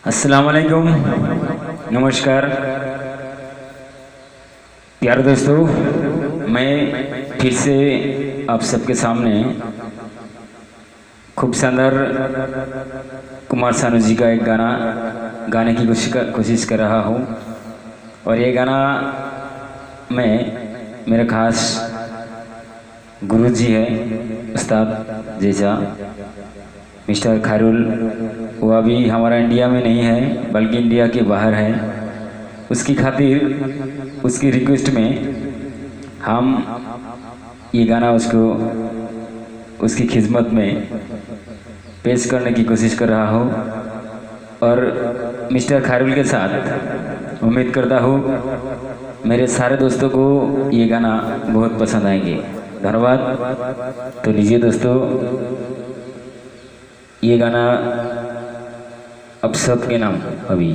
अस्सलाम वालेकुम, नमस्कार प्यारे दोस्तों। मैं फिर से आप सबके सामने खूब शानदार कुमार सानू जी का एक गाना गाने की कोशिश कर रहा हूँ। और ये गाना मैं मेरे खास गुरु जी है उस्ताद जैसा मिस्टर खैरुल। वो अभी हमारा इंडिया में नहीं है बल्कि इंडिया के बाहर है। उसकी खातिर उसकी रिक्वेस्ट में हम ये गाना उसकी खिदमत में पेश करने की कोशिश कर रहा हूँ। और मिस्टर खैरुल के साथ उम्मीद करता हूँ मेरे सारे दोस्तों को ये गाना बहुत पसंद आएंगे। धन्यवाद। तो लीजिए दोस्तों, ये गाना अब सबके नाम अभी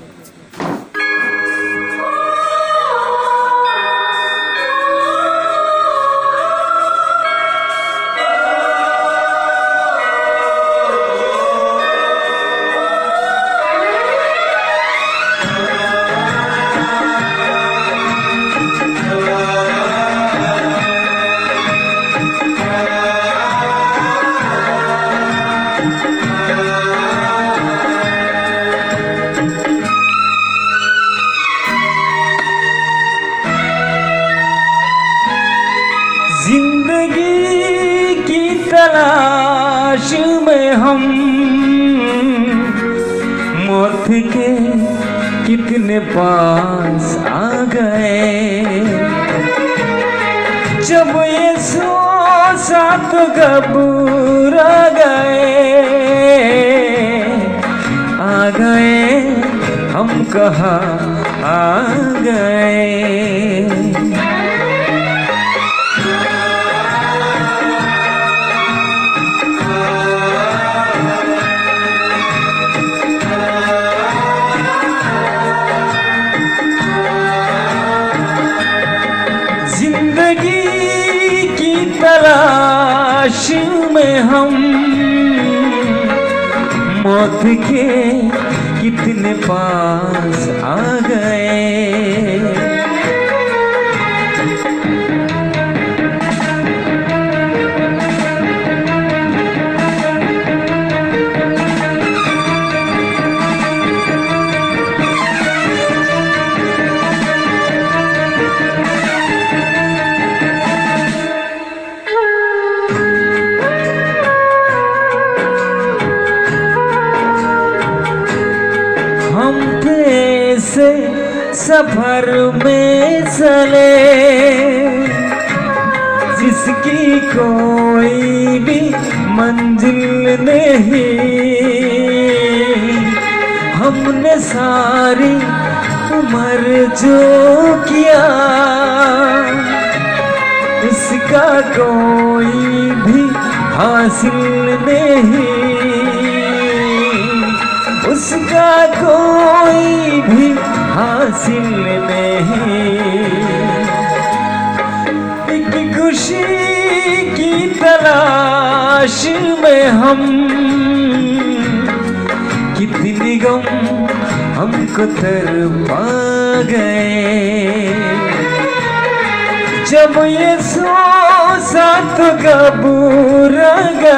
जिंदगी की तलाश में हम मौत के कितने पास आ गए। जब ये साथ घबरा गए हम कहाँ आ गए। जिंदगी की तलाश में हम मौत के कितने पास आ गए। हम पे से सफर में चले जिसकी कोई भी मंजिल नहीं। हमने सारी उम्र जो किया उसका कोई भी हासिल नहीं। उसका कोई भी हासिल नहीं। एक खुशी की तलाश में हम कितनी गम हमको तरपा गए। जब ये साथ घबरा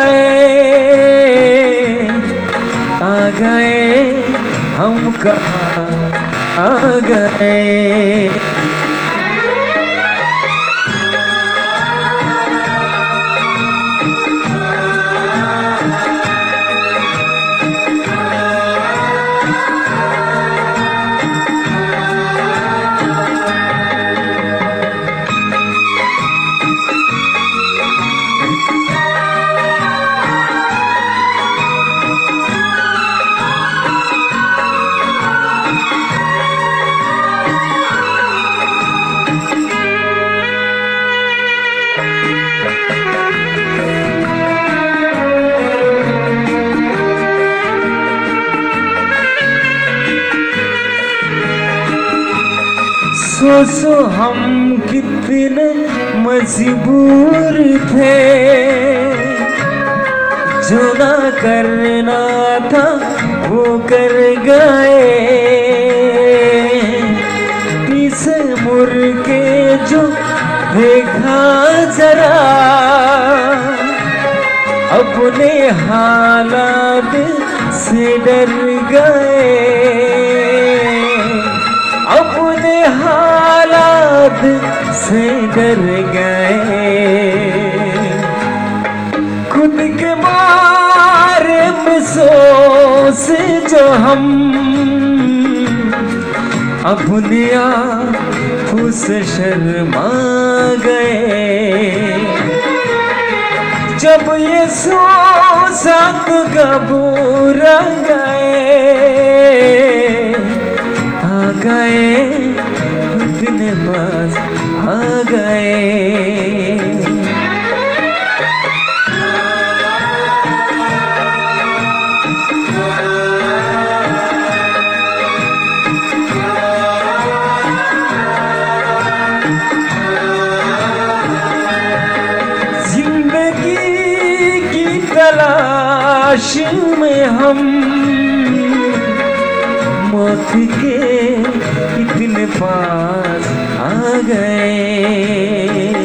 आ गए हम कहाँ आ गए। सोचो हम कितने मजबूर थे, जो ना करना था होकर गए, पीछे मुड़ के जो देखा जरा, अपने हालात से डर गए, अपने हालात से डर गए। खुद के बारे में सोच जो हम अपने आप से शर्मा गए। जब ये सोचा तो घबरा गए, अपने पास आ गए। तलाश में हम मौत के इतने पास आ गए।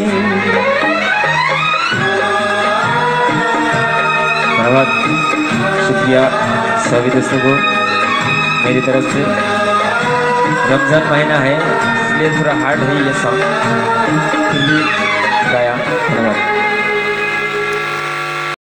धन्यवाद, शुक्रिया सभी दोस्तों को मेरी तरफ से। रमजान महीना है इसलिए थोड़ा हार्ड है ये सॉन्ग, फिर भी गाया। धन्यवाद।